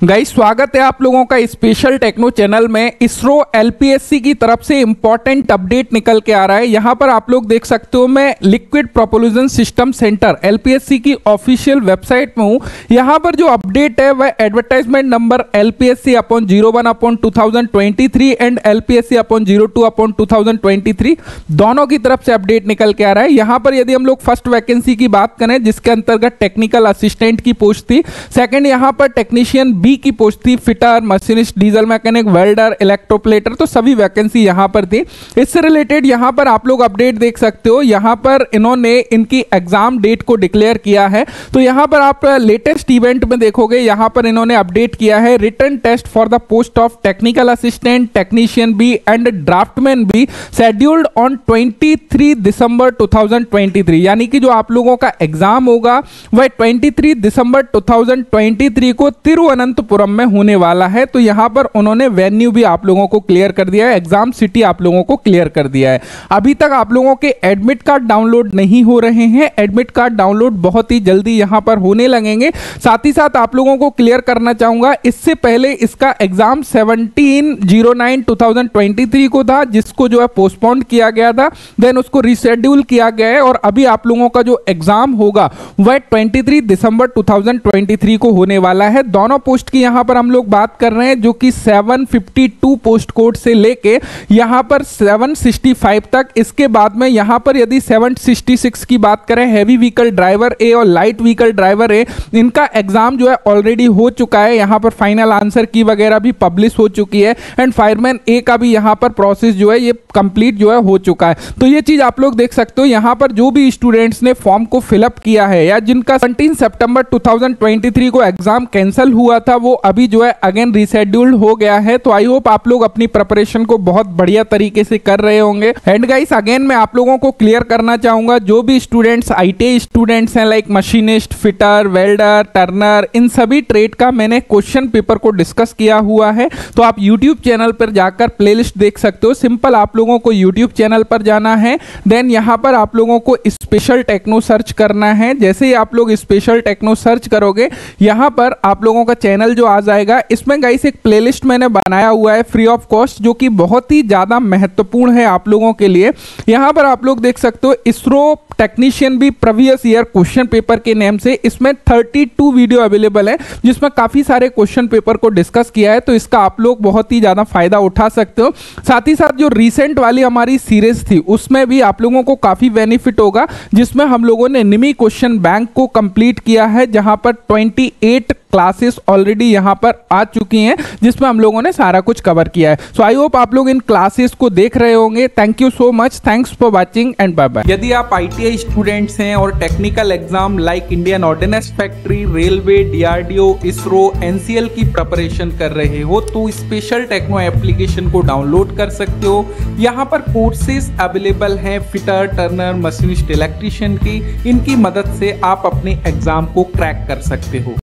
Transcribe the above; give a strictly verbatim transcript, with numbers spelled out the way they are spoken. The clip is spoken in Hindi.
गाइस स्वागत है आप लोगों का स्पेशल टेक्नो चैनल में। इसरो एलपीएससी की तरफ से इंपॉर्टेंट अपडेट निकल के आ रहा है। यहां पर आप लोग देख सकते हो, मैं liquid propulsion system centre LPSC की ऑफिशियल वेबसाइट में हूं। यहां पर जो अपडेट है वह advertisement number LPSC upon zero one upon two thousand twenty three and LPSC upon zero two upon two thousand twenty three दोनों की तरफ से अपडेट निकल के आ रहा है। यहां पर यदि हम लोग फर्स्ट वैकेंसी की बात करें जिसके अंतर्गत टेक्निकल असिस्टेंट की पोस्ट थी, सेकंड यहां पर टेक्नीशियन बी की पोस्ट थी, fitter, machinist, diesel mechanic, welder, electroplater, तो सभी वैकेंसी यहां पर थी। इससे रिलेटेड यहां पर आप लोग अपडेट देख सकते हो। यहां पर इन्होंने इनकी एग्जाम डेट को डिक्लेयर किया है। तो यहां पर आप लेटेस्ट इवेंट में देखोगे, यहां पर इन्होंने अपडेट किया है written test for the post of technical assistant, technician B and draftman B scheduled on तेईस दिसंबर टू थाउजेंड ट्वेंटी थ्री। यानी कि जो आप लोगों का एग्जाम होगा वह तेईस दिसंबर टू थाउजेंड ट्वेंटी थ्री को तिरुवनंतपुरम में होने वाला है। तो यहां पर उन्होंने वेन्यू भी आप लोगों को क्लियर कर दिया है, एग्जाम सिटी आप लोगों को क्लियर कर दिया है। अभी तक आप लोगों के एडमिट कार्ड डाउनलोड नहीं हो रहे हैं। एडमिट कार्ड डाउनलोड बहुत ही जल्दी यहां पर होने लगेंगे। साथ ही साथ आप लोगों को क्लियर करना चाहूंगा, इससे पहले इसका exam seventeen zero nine two thousand twenty three को था, जिसको जो है पोस्टपोन किया गया था, देन उसको रिशेड्यूल किया गया है और अभी आप लोगों का जो एग्जाम होगा वह तेईस दिसंबर टू थाउजेंड ट्वेंटी थ्री को होने वाला है। दोनों पोस्ट की यहां पर हम लोग बात कर रहे हैं, जो कि seven fifty two post code से लेके यहां पर सेवन सिक्सटी फाइव तक। इसके बाद में यहां पर यदि सेवन सिक्सटी सिक्स की बात करें, हैवी व्हीकल ड्राइवर ए और लाइट व्हीकल ड्राइवर ए, इनका एग्जाम जो है ऑलरेडी हो चुका है। यहां पर फाइनल आंसर की वगैरह भी पब्लिश हो चुकी है एंड फायरमैन ए का भी यहां पर प्रोसेस जो है ये कंप्लीट जो है हो चुका है। तो ये चीज आप लोग देख सकते हो। यहां पर जो भी स्टूडेंट्स ने फॉर्म को फिलअप किया है या जिनका सत्रह सितंबर टू थाउजेंड ट्वेंटी थ्री को एग्जाम कैंसिल हुआ था, वो अभी जो है अगेन रिशेड्यूल्ड हो गया है। तो आई होप आप लोग अपनी प्रिपरेशन को बहुत बढ़िया तरीके से कर रहे होंगे। एंड गाइस अगेन मैं आप लोगों को क्लियर करना चाहूंगा, जो भी स्टूडेंट्स आईटीआई स्टूडेंट्स हैं like machinist, fitter, welder, turner, इन सभी ट्रेड का मैंने क्वेश्चन पेपर को डिस्कस किया हुआ है। तो आप यूट्यूब चैनल पर जाकर प्लेलिस्ट देख सकते हो। सिंपल आप लोगों को यूट्यूब चैनल पर जाना है, देन यहां पर आप लोगों को स्पेशल टेक्नो सर्च करना है। जैसे ही आप लोग स्पेशल टेक्नो सर्च करोगे, यहां पर आप लोगों का चैनल जो आ जाएगा। इसमें गाइस एक प्लेलिस्ट मैंने बनाया हुआ है फ्री ऑफ कॉस्ट, जो कि बहुत ही ज्यादा महत्वपूर्ण है आप लोगों के लिए। यहां पर आप लोग देख सकते हो इसरो टेक्नीशियन भी प्रीवियस ईयर क्वेश्चन पेपर के नेम से, इसमें बत्तीस वीडियो अवेलेबल है जिसमें काफी सारे क्वेश्चन पेपर को डिस्कस किया है। तो इसका आप लोग बहुत ही ज्यादा फायदा उठा सकते हो। साथ ही साथ जो रिसेंट वाली हमारी सीरीज थी उसमें भी आप लोगों को काफी बेनिफिट होगा, जिसमें हम लोगों ने निमी क्वेश्चन बैंक को कंप्लीट किया है, जहां पर अट्ठाईस क्लासेस ऑलरेडी यहां पर आ चुकी हैं, जिसमें हम लोगों ने सारा कुछ कवर किया है। सो आई होप आप लोग इन क्लासेस को देख रहे होंगे। Thank you so much, thanks for watching and bye bye. यदि आप आईटीआई स्टूडेंट्स हैं और technical exam like Indian ordnance factory, railway, DRDO, ISRO, NCL की प्रिपरेशन कर रहे हो, तो स्पेशल टेक्नो एप्लीकेशन को डाउनलोड कर सकते हो। यहाँ पर कोर्सेज अवेलेबल हैं फिटर, टर्नर, मशीनिस्ट, इलेक्ट्रीशियन की। इनकी मदद से आप अपने एग्जाम को क्रैक कर सकते हो।